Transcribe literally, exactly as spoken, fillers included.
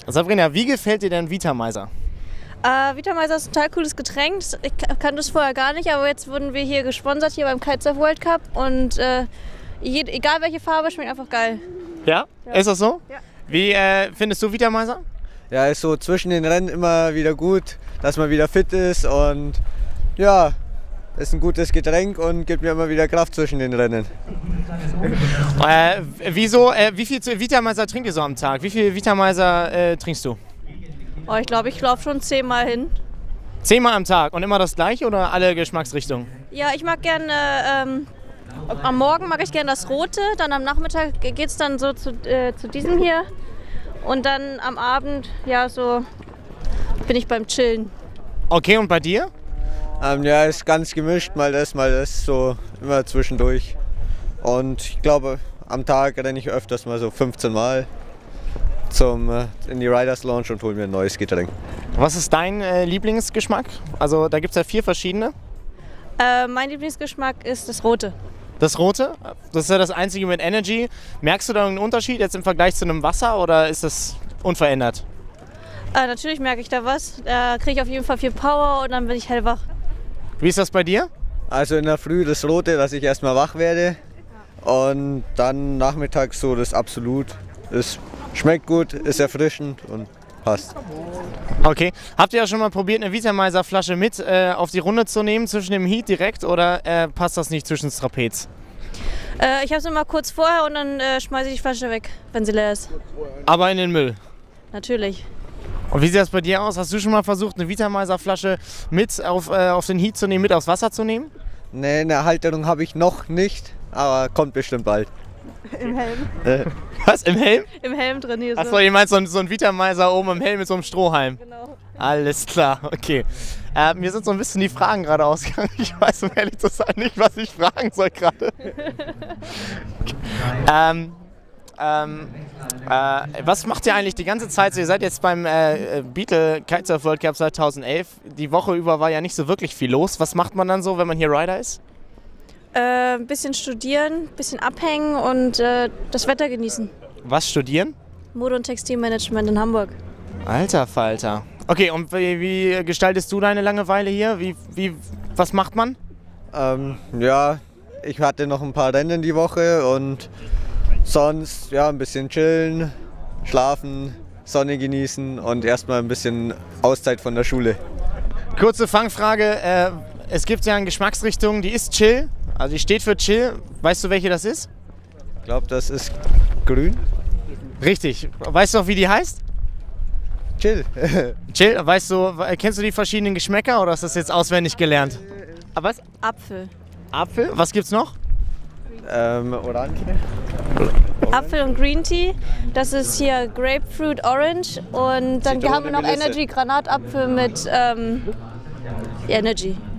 Sabrina, wie gefällt dir denn Vitameiser? Äh, Vitameiser ist ein total cooles Getränk. Ich kannte es vorher gar nicht, aber jetzt wurden wir hier gesponsert, hier beim Kitesurf World Cup. Und äh, jed egal welche Farbe, schmeckt einfach geil. Ja? ja. Ist das so? Ja. Wie äh, findest du Vitameiser? Ja, ist so zwischen den Rennen immer wieder gut, dass man wieder fit ist und ja, ist ein gutes Getränk und gibt mir immer wieder Kraft zwischen den Rennen. Äh, wieso, äh, wie viel Vitameiser trinkt ihr so am Tag? Wie viel Vitameiser äh, trinkst du? Oh, ich glaube, ich laufe schon zehnmal hin. Zehnmal am Tag und immer das gleiche oder alle Geschmacksrichtungen? Ja, ich mag gerne, ähm, am Morgen mag ich gerne das Rote, dann am Nachmittag geht es dann so zu, äh, zu diesem hier. Und dann am Abend, ja, so bin ich beim Chillen. Okay, und bei dir? Ähm, ja, ist ganz gemischt, mal das, mal das, so immer zwischendurch. Und ich glaube, am Tag renne ich öfters mal so fünfzehn Mal zum, äh, in die Riders Lounge und hole mir ein neues Getränk. Was ist dein äh, Lieblingsgeschmack? Also da gibt es ja vier verschiedene. Äh, mein Lieblingsgeschmack ist das Rote. Das Rote? Das ist ja das einzige mit Energy. Merkst du da einen Unterschied jetzt im Vergleich zu einem Wasser oder ist das unverändert? Äh, natürlich merke ich da was. Da kriege ich auf jeden Fall viel Power und dann bin ich hellwach. Wie ist das bei dir? Also in der Früh das Rote, dass ich erstmal wach werde und dann nachmittags so das Absolut. Es schmeckt gut, ist erfrischend und passt. Okay. Habt ihr ja schon mal probiert, eine Vitameiser Flasche mit äh, auf die Runde zu nehmen zwischen dem Heat direkt oder äh, passt das nicht zwischen das Trapez? Äh, ich habe es immer kurz vorher und dann äh, schmeiße ich die Flasche weg, wenn sie leer ist. Aber in den Müll? Natürlich. Und wie sieht das bei dir aus? Hast du schon mal versucht, eine Vitameiser Flasche mit auf, äh, auf den Heat zu nehmen, mit aufs Wasser zu nehmen? Ne, eine Halterung habe ich noch nicht, aber kommt bestimmt bald. Im Helm. Äh, was, im Helm? Im Helm drin hier so. Achso, ihr meint so ein, so ein Vitameiser oben im Helm mit so einem Strohhalm? Genau. Alles klar, okay. Äh, mir sind so ein bisschen die Fragen gerade ausgegangen. Ich weiß, um ehrlich zu sein, nicht, was ich fragen soll gerade. ähm, ähm, äh, was macht ihr eigentlich die ganze Zeit? Ihr seid jetzt beim äh, Beetle Kitesurf World Cup seit zweitausendelf. Die Woche über war ja nicht so wirklich viel los. Was macht man dann so, wenn man hier Rider ist? Äh, ein bisschen studieren, ein bisschen abhängen und äh, das Wetter genießen. Was studieren? Mode- und Textilmanagement in Hamburg. Alter Falter. Okay, und wie, wie gestaltest du deine Langeweile hier? Wie, wie, was macht man? Ähm, ja, ich hatte noch ein paar Rennen die Woche und sonst ja ein bisschen chillen, schlafen, Sonne genießen und erstmal ein bisschen Auszeit von der Schule. Kurze Fangfrage. Äh, es gibt ja eine Geschmacksrichtung, die ist chill. Also die steht für chill. Weißt du, welche das ist? Ich glaube, das ist grün. Richtig. Weißt du auch, wie die heißt? Chill. Chill. Weißt du, kennst du die verschiedenen Geschmäcker oder hast du das jetzt auswendig gelernt? Aber was? Apfel. Apfel. Was gibt's noch? ähm, Orange. Apfel und Green Tea. Das ist hier Grapefruit Orange. Und dann Zitrone, haben wir noch Melisse. Energy Granatapfel mit ähm, Energy.